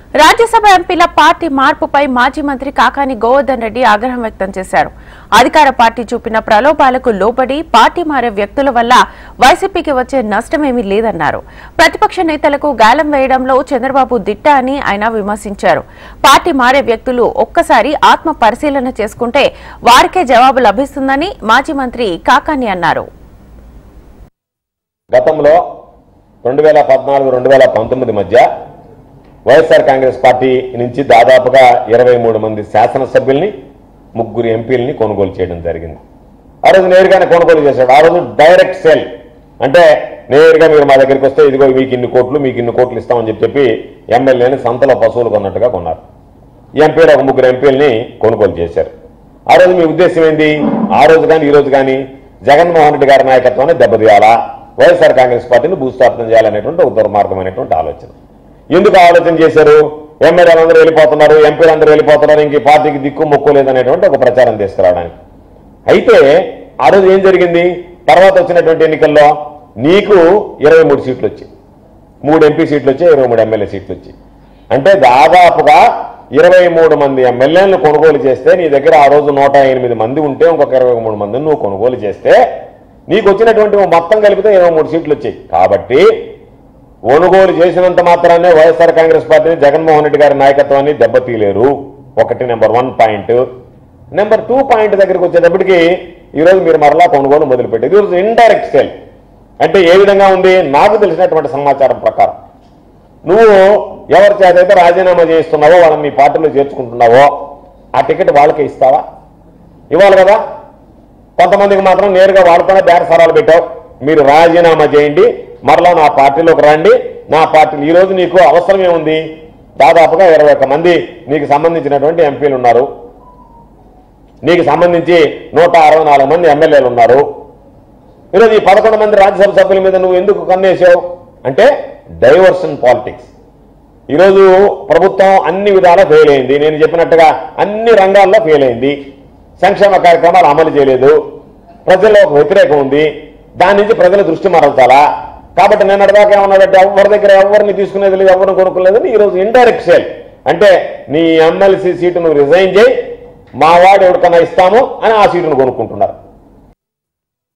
రాజ్యసభ ఎంపీల పార్టీ మార్పుపై మాజీ మంత్రి కాకాని గోవర్ధన్ రెడ్డి ఆగ్రహం వ్యక్తం చేశారు. అధికార పార్టీ చూపిన ప్రలోభాలకు లోబడి పార్టీ మారే వ్యక్తుల వల్ల వైసీపీకి వచ్చే నష్టమేమీ లేదన్నారు. ప్రతిపక్ష నేతలకు గాలం వేయడంలో చంద్రబాబు దిట్ట అని ఆయన విమర్శించారు. పార్టీ మారే వ్యక్తులు ఒక్కసారి ఆత్మ పరిశీలన చేసుకుంటే వారికే జవాబు లభిస్తుందని మాజీ మంత్రి కాకాని అన్నారు. గతంలో 2014-2019 మధ్య వైఎస్ఆర్ కాంగ్రెస్ పార్టీ నుంచి దాదాపుగా 23 మంది శాసనసభ్యుల్ని 3 ఎంపీలని కొనుగోలు చేయడం జరిగింది. ఆ రోజు నేరుగానే కొనుగోలు చేశాడు. ఆ రోజు డైరెక్ట్ సేల్ అంటే నేరుగా మీరు మా దగ్గరికి వస్తే ఇదిగో మీకు ఇన్ని కోట్లు ఇస్తామని చెప్పి ఎమ్మెల్యేని సంతలో పశువులు కొన్నట్టుగా కొన్నారు. ఎంపీలు ఒక 3 ఎంపీలని కొనుగోలు చేశారు. ఆ రోజు మీ ఉద్దేశం ఏంది? ఆ రోజు కానీ ఈ రోజు కానీ జగన్మోహన్ రెడ్డి గారి నాయకత్వాన్ని దెబ్బతీయాలా, వైఎస్ఆర్ కాంగ్రెస్ పార్టీని భూస్థాపనం చేయాలనేటువంటి ఒక దుర్మార్గమైనటువంటి ఆలోచన. ఎందుకు ఆలోచన చేశారు? ఎమ్మెల్యేలు అందరూ వెళ్ళిపోతున్నారు, ఎంపీలు అందరూ వెళ్ళిపోతున్నారు, ఇంక పార్టీకి దిక్కు మొక్కు లేదనేటువంటి ఒక ప్రచారం తీసుకురావడానికి. అయితే ఆ రోజు ఏం జరిగింది? తర్వాత వచ్చినటువంటి ఎన్నికల్లో నీకు 23 సీట్లు వచ్చాయి, 3 ఎంపీ సీట్లు వచ్చాయి, 23 ఎమ్మెల్యే సీట్లు వచ్చాయి. అంటే దాదాపుగా 23 మంది ఎమ్మెల్యేలను కొనుగోలు చేస్తే నీ దగ్గర ఆ రోజు 108 మంది ఉంటే ఇంకొక 23 మందిని నువ్వు కొనుగోలు చేస్తే నీకు వచ్చినటువంటి మొత్తం కలిపితే 23 సీట్లు వచ్చాయి. కాబట్టి కొనుగోలు చేసినంత మాత్రాన్ని వైఎస్ఆర్ కాంగ్రెస్ పార్టీని జగన్మోహన్ రెడ్డి గారి నాయకత్వాన్ని దెబ్బతీయలేరు. ఒకటి నెంబర్ 1 పాయింట్. నెంబర్ 2 పాయింట్ దగ్గరికి వచ్చేటప్పటికి ఈరోజు మీరు మరలా కొనుగోలు మొదలుపెట్టేది ఈరోజు ఇండైరెక్ట్ సేల్. అంటే ఏ విధంగా ఉంది? నాకు తెలిసినటువంటి సమాచారం ప్రకారం నువ్వు ఎవరి చేతైతే రాజీనామా చేస్తున్నావో వాళ్ళని నీ పార్టీలో చేర్చుకుంటున్నావో ఆ టికెట్ వాళ్ళకే ఇస్తావా? ఇవ్వాలి కదా. కొంతమందికి మాత్రం నేరుగా వాళ్ళతోనే బేరసారాలు పెట్టావు. మీరు రాజీనామా చేయండి, మరలా నా పార్టీలోకి రండి, నా పార్టీలో ఈరోజు నీకు అవసరం ఏముంది? దాదాపుగా 21 మంది నీకు సంబంధించినటువంటి ఎంపీలు ఉన్నారు, నీకు సంబంధించి 164 మంది ఎమ్మెల్యేలు ఉన్నారు. ఈరోజు ఈ 11 మంది రాజ్యసభ సభ్యుల మీద నువ్వు ఎందుకు కన్నేసావు? అంటే డైవర్షన్ పాలిటిక్స్. ఈరోజు ప్రభుత్వం అన్ని విధాలా ఫెయిల్ అయింది. నేను చెప్పినట్టుగా అన్ని రంగాల్లో ఫెయిల్ అయింది. సంక్షేమ కార్యక్రమాలు అమలు చేయలేదు, ప్రజల్లో ఒక వ్యతిరేకం ఉంది, దాని నుంచి ప్రజల దృష్టి మరల్చాలా. కాబట్టి నేను అడగాక ఏమన్నాడంటే ఎవరి దగ్గర ఎవరిని తీసుకునేది లేదు, ఎవరిని కొనుక్కోలేదని ఈరోజు ఇండైరెక్ట్ సేల్. అంటే నీ ఎమ్మెల్సీ సీటు నువ్వు రిజైన్ చేయి, మా వాడు ఎవరికన్నా ఇస్తాము అని ఆ సీటును కొనుక్కుంటున్నారు.